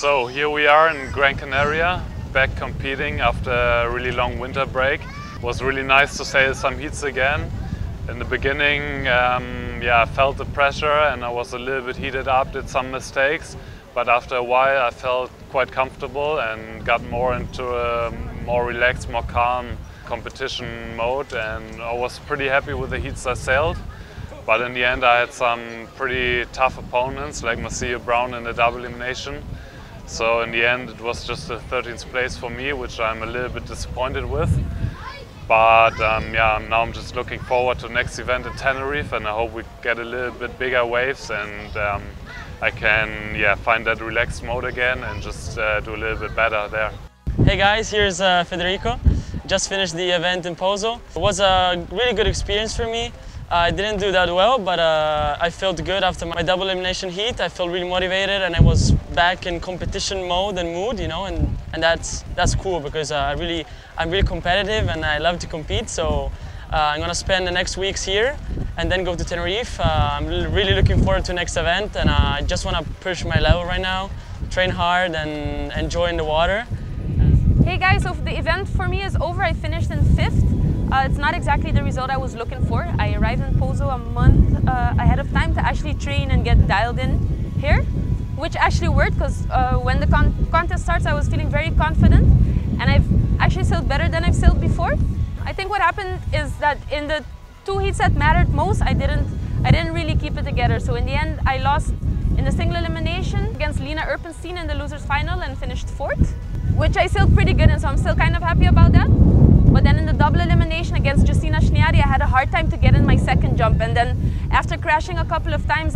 So here we are in Gran Canaria, back competing after a really long winter break. It was really nice to sail some heats again. In the beginning, I felt the pressure and I was a little bit heated up, did some mistakes. But after a while I felt quite comfortable and got more into a more relaxed, more calm competition mode, and I was pretty happy with the heats I sailed. But in the end I had some pretty tough opponents like Marcia Brown in the double elimination. So in the end it was just a 13th place for me, which I'm a little bit disappointed with. But now I'm just looking forward to the next event in Tenerife, and I hope we get a little bit bigger waves and I can find that relaxed mode again and just do a little bit better there. Hey guys, here's Federico. Just finished the event in Pozo. It was a really good experience for me. I didn't do that well, but I felt good after my double elimination heat. I felt really motivated and I was back in competition mode and mood, you know, and that's cool because I'm really competitive and I love to compete. So I'm gonna spend the next weeks here and then go to Tenerife. I'm really looking forward to the next event, and I just want to push my level right now, train hard and enjoy in the water. Hey guys, so the event for me is over. I finished in 5th. It's not exactly the result I was looking for. I arrived in Pozo a month ahead of time to actually train and get dialed in here, which actually worked because when the contest starts I was feeling very confident, and I've actually sailed better than I've sailed before. I think what happened is that in the 2 heats that mattered most, I didn't really keep it together. So in the end I lost in the single elimination against Lina Erpenstein in the losers final and finished 4th, which I sailed pretty good in, so I'm still kind of happy about that. But then in the double elimination against Justina Schniari, I had a hard time to get in my second jump, and then after crashing a couple of times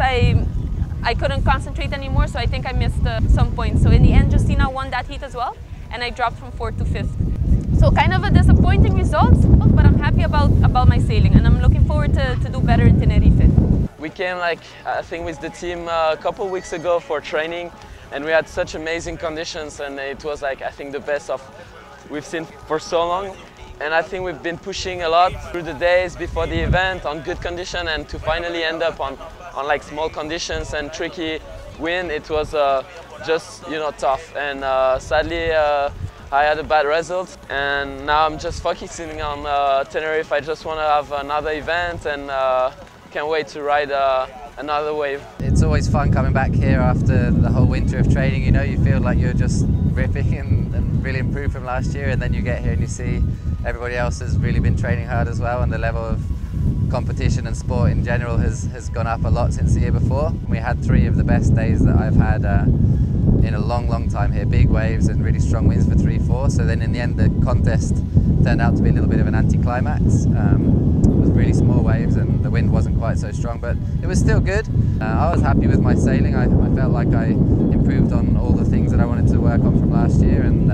I couldn't concentrate anymore, so I think I missed some points. So in the end Justina won that heat as well, and I dropped from 4th to 5th. So kind of a disappointing result, but I'm happy about my sailing, and I'm looking forward to do better in Tenerife. We came I think with the team a couple weeks ago for training, and we had such amazing conditions, and it was I think the best we've seen for so long. And I think we've been pushing a lot through the days before the event on good condition, and to finally end up on small conditions and tricky wind, it was just tough. And sadly I had a bad result, and now I'm just focusing on Tenerife. I just want to have another event, and can't wait to ride another wave. It's always fun coming back here after the whole winter of training. You know, you feel like you're just ripping and really improved from last year, and then you get here and you see everybody else has really been training hard as well, and the level of competition and sport in general has gone up a lot since the year before. We had 3 of the best days that I've had in a long time here. Big waves and really strong winds for 3-4. So then in the end the contest turned out to be a little bit of an anticlimax. It was really small waves and the wind wasn't quite so strong, but it was still good. I was happy with my sailing. I felt like I improved on all the things that I wanted to work on from last year, and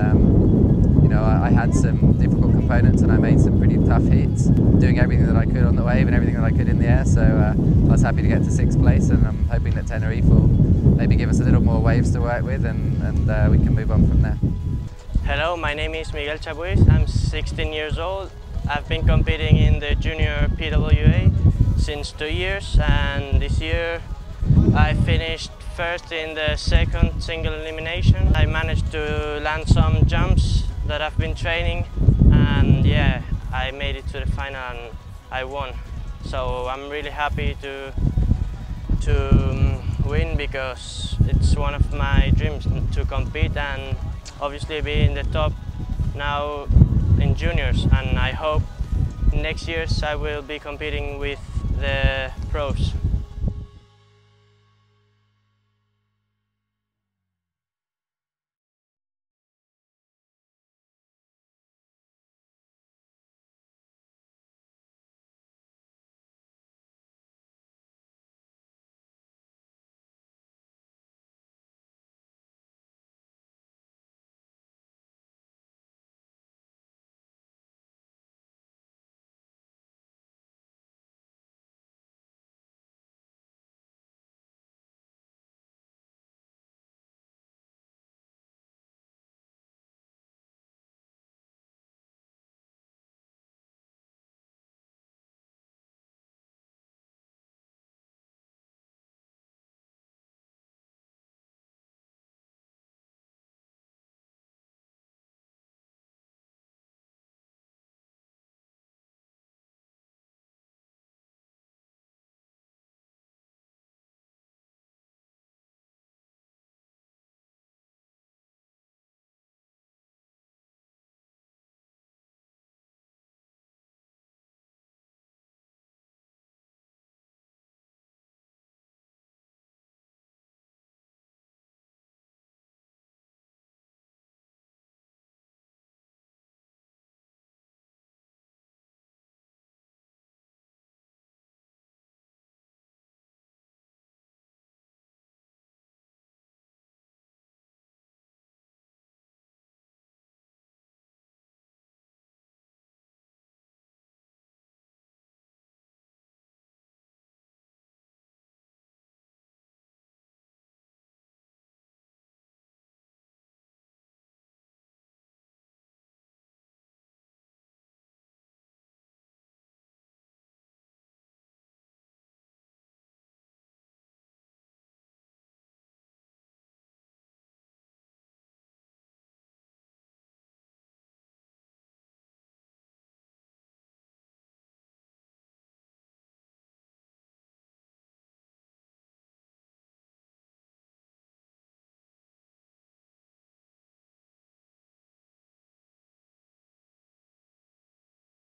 I had some difficult components and I made some pretty tough heats, doing everything that I could on the wave and everything that I could in the air. So I was happy to get to 6th place, and I'm hoping that Tenerife will maybe give us a little more waves to work with, and we can move on from there. Hello, my name is Miguel Chapuis. I'm 16 years old. I've been competing in the junior PWA since 2 years, and this year I finished 1st in the 2nd single elimination. I managed to land some jumps that I've been training, and I made it to the final and I won. So I'm really happy to win, because it's one of my dreams to compete and obviously be in the top now in juniors, and I hope next years I will be competing with the pros.